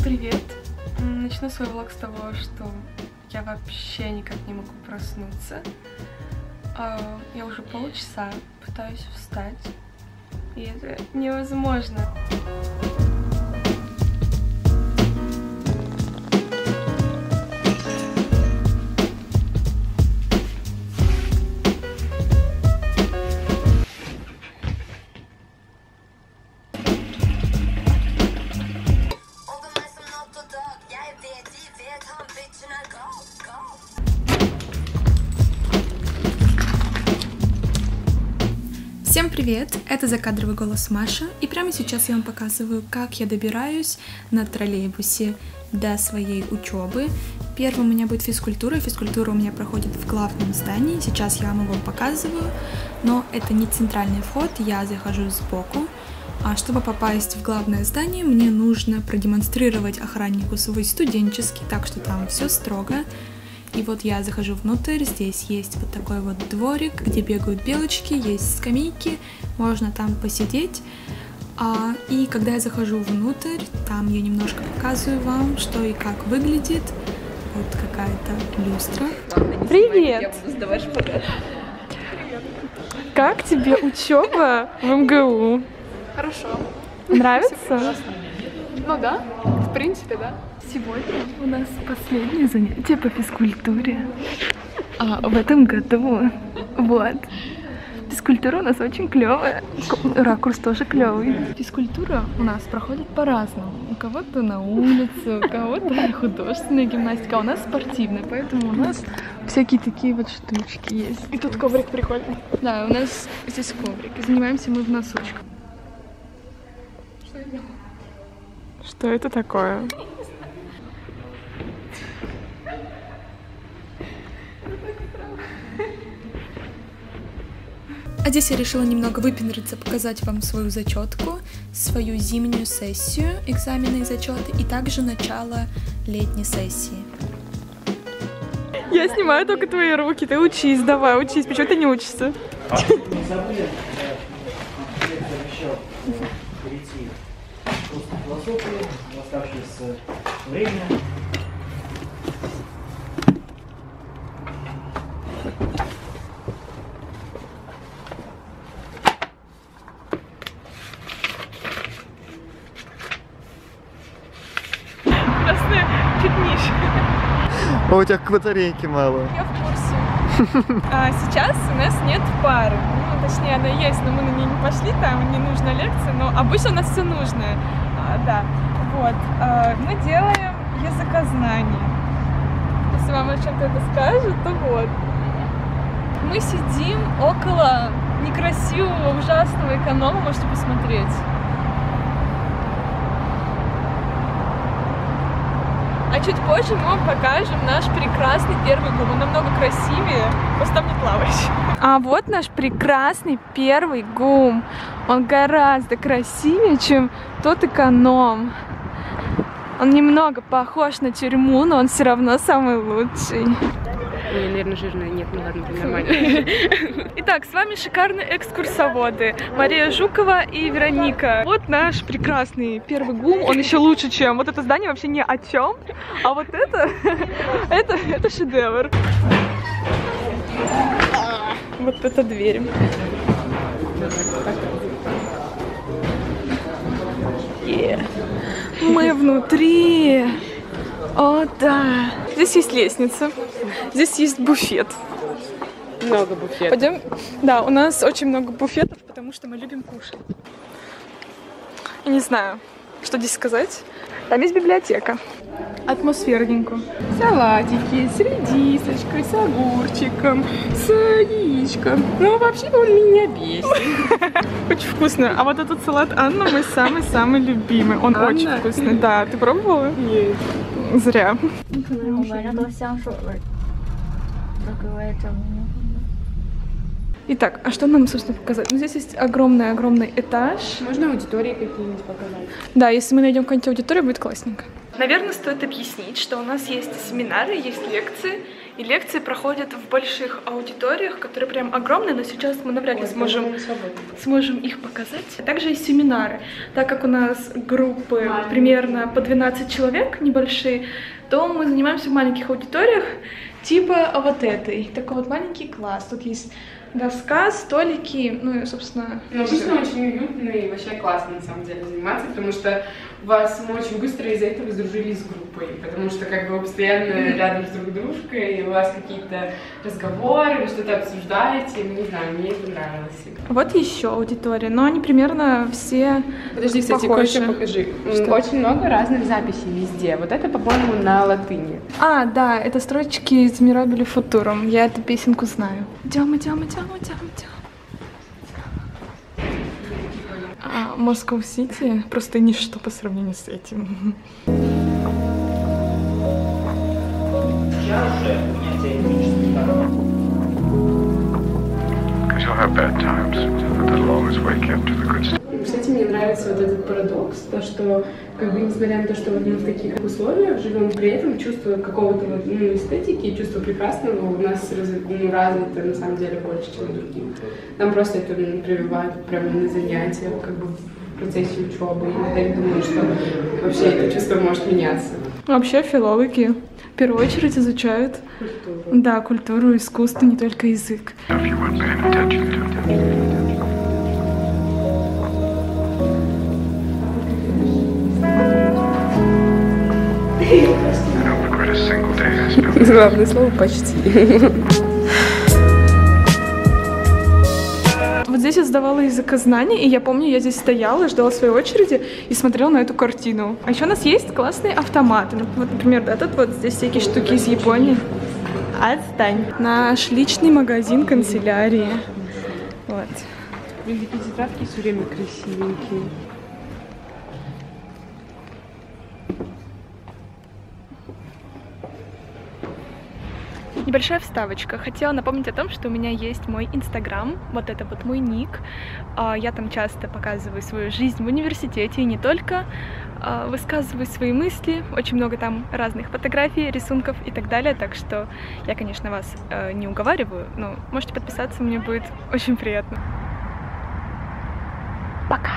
Привет! Начну свой влог с того, что я вообще никак не могу проснуться. Я уже полчаса пытаюсь встать, и это невозможно. Всем привет! Это закадровый голос Маша, и прямо сейчас я вам показываю, как я добираюсь на троллейбусе до своей учебы. Первым у меня будет физкультура. Физкультура у меня проходит в главном здании. Сейчас я вам его показываю, но это не центральный вход, я захожу сбоку. А чтобы попасть в главное здание, мне нужно продемонстрировать охраннику свой студенческий, так что там все строго. И вот я захожу внутрь, здесь есть вот такой вот дворик, где бегают белочки, есть скамейки, можно там посидеть. И когда я захожу внутрь, там я немножко показываю вам, что и как выглядит. Вот какая-то люстра. Привет! Я буду сдавать шпагат. Как тебе учеба в МГУ? Хорошо. Нравится? Ну да, в принципе, да. Сегодня у нас последнее занятие по физкультуре. В этом году. Вот. Физкультура у нас очень клевая. Ракурс тоже клевый. Физкультура у нас проходит по-разному. У кого-то на улице, у кого-то художественная гимнастика, а у нас спортивная, поэтому у нас всякие такие вот штучки есть. И тут коврик прикольный. Да, у нас здесь коврик. И занимаемся мы в носочках. Что это такое? А здесь я решила немного выпендриться, показать вам свою зачетку, свою зимнюю сессию, экзамены и зачеты, и также начало летней сессии. Я снимаю только твои руки, ты учись, давай, учись. Почему ты не учишься? Не забыли перейти к русской философии в оставшееся время. Просто чуть ниже. А у тебя батарейки мало. Я в курсе. Сейчас у нас нет пары. Ну, точнее, она есть, но мы на нее не пошли, там не нужна лекция, но обычно у нас все нужное. Да. Вот. Мы делаем языкознание. Если вам о чем-то это скажет, то вот. Мы сидим около некрасивого, ужасного эконома, можете посмотреть. А чуть позже мы вам покажем наш прекрасный первый ГУМ. Он намного красивее, просто там не плаваешь. А вот наш прекрасный первый ГУМ. Он гораздо красивее, чем тот эконом. Он немного похож на тюрьму, но он все равно самый лучший. Ой, наверное, жирная. Нет, ну ладно, нормально. Итак, с вами шикарные экскурсоводы Мария Жукова и Вероника. Вот наш прекрасный первый ГУМ. Он еще лучше, чем вот это здание вообще ни о чем. А вот это, это шедевр. Вот эта дверь. Мы внутри. О, да. Здесь есть лестница. Здесь есть буфет. Много буфетов. Пойдем. Да, у нас очень много буфетов, потому что мы любим кушать. Я не знаю, что здесь сказать. Там есть библиотека. Атмосферненько. Салатики с редисочкой, с огурчиком, с яичком. Ну, вообще он меня бесит. Очень вкусно. А вот этот салат Анна мой самый-самый любимый. Он очень вкусный. Да, ты пробовала? Нет. Зря. Итак, а что нам, собственно, показать? Ну, здесь есть огромный этаж. Можно аудитории какие-нибудь показать? Да, если мы найдем какую-нибудь аудиторию, будет классненько. Наверное, стоит объяснить, что у нас есть семинары, есть лекции, И лекции проходят в больших аудиториях, которые прям огромные, но сейчас мы навряд ли сможем их показать. Также есть семинары. Так как у нас группы примерно по 12 человек небольшие, то мы занимаемся в маленьких аудиториях, типа вот этой. Такой вот маленький класс. Тут есть доска, столики, ну и, собственно... Ну, обычно очень уютно и вообще классно, на самом деле, заниматься, потому что мы очень быстро из-за этого сдружились с группой, потому что как бы вы постоянно рядом с друг дружкой, и у вас какие-то разговоры, вы что-то обсуждаете, ну, не знаю, мне это нравилось. Вот еще аудитория, но они примерно все Подожди, кстати, кое-что покажи. Что? Очень много разных записей везде. Вот это, по-моему, на латыни. А, да, это строчки из Mirabile Futurum. Я эту песенку знаю. Идем. А Москва-Сити просто ничто по сравнению с этим. Кстати, мне нравится вот этот парадокс, то, что, как бы, несмотря на то, что мы в таких условиях живем, при этом чувство какого-то вот, эстетики, чувство прекрасного у нас развито, на самом деле, больше, чем у других. Нам просто это прививают прямо на занятиях, как бы в процессе учебы. И я думаю, что вообще это чувство может меняться. Вообще филологи в первую очередь изучают культуру. Да, культуру, искусство, не только язык. Главное слово «почти». Вот здесь я сдавала языкознание, и я помню, я здесь стояла, ждала своей очереди и смотрела на эту картину. А еще у нас есть классные автоматы. Вот, например, да, тут вот здесь всякие штуки из Японии. Отстань. Наш личный магазин канцелярии. Вот. Блин, такие тетрадки все время красивенькие. Небольшая вставочка. Хотела напомнить о том, что у меня есть мой Инстаграм, вот это вот мой ник. Я там часто показываю свою жизнь в университете и не только. Высказываю свои мысли, очень много там разных фотографий, рисунков и так далее. Так что я, конечно, вас не уговариваю, но можете подписаться, мне будет очень приятно. Пока!